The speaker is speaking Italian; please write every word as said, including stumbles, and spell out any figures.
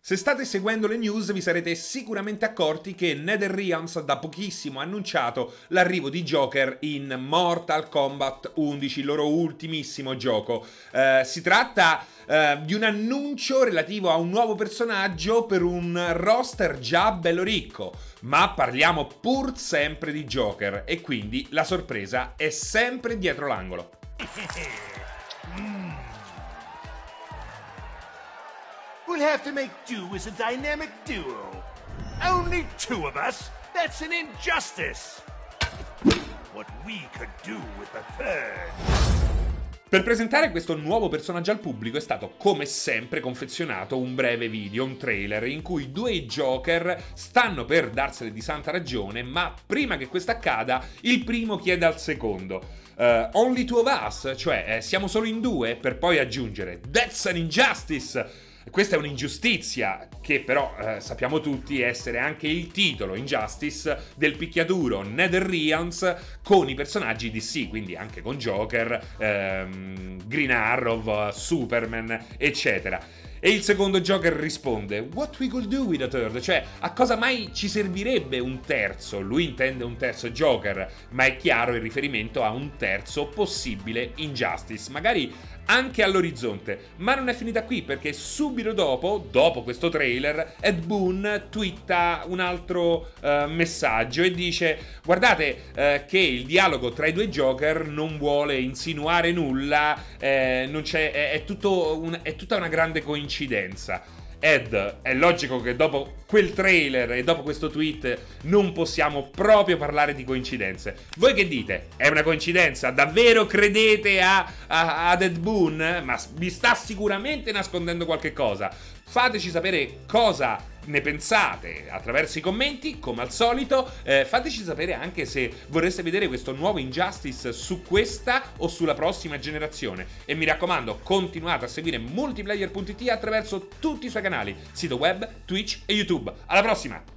Se state seguendo le news vi sarete sicuramente accorti che NetherRealms da pochissimo ha annunciato l'arrivo di Joker in Mortal Kombat undici, il loro ultimissimo gioco. Eh, si tratta eh, di un annuncio relativo a un nuovo personaggio per un roster già bello ricco, ma parliamo pur sempre di Joker e quindi la sorpresa è sempre dietro l'angolo. We'll have to make do as a dynamic duo. Only two of us? That's an injustice. What we could do with a third. Per presentare questo nuovo personaggio al pubblico è stato, come sempre, confezionato un breve video, un trailer, in cui due Joker stanno per darsene di santa ragione, ma prima che questo accada, il primo chiede al secondo Uh, only two of us, cioè eh, siamo solo in due, per poi aggiungere That's an injustice. Questa è un'ingiustizia che però eh, sappiamo tutti essere anche il titolo Injustice del picchiaduro NetherRealms con i personaggi D C, quindi anche con Joker, ehm, Green Arrow, Superman, eccetera. E il secondo Joker risponde What we could do with a third? Cioè, a cosa mai ci servirebbe un terzo? Lui intende un terzo Joker, ma è chiaro il riferimento a un terzo possibile Injustice, magari anche all'orizzonte. Ma non è finita qui, perché subito dopo, dopo questo trailer, Ed Boon twitta un altro uh, messaggio e dice guardate uh, che il dialogo tra i due Joker non vuole insinuare nulla, eh, non c'è, è, è, tutto un, è tutta una grande coincidenza. Ed, è logico che dopo quel trailer e dopo questo tweet non possiamo proprio parlare di coincidenze. Voi che dite? È una coincidenza? Davvero credete a, a, ad Ed Boon? Ma vi sta sicuramente nascondendo qualche cosa. Fateci sapere cosa ne pensate attraverso i commenti, come al solito. Eh, fateci sapere anche se vorreste vedere questo nuovo Injustice su questa o sulla prossima generazione. E mi raccomando, continuate a seguire Multiplayer punto it attraverso tutti i suoi canali, sito web, Twitch e YouTube. Alla prossima!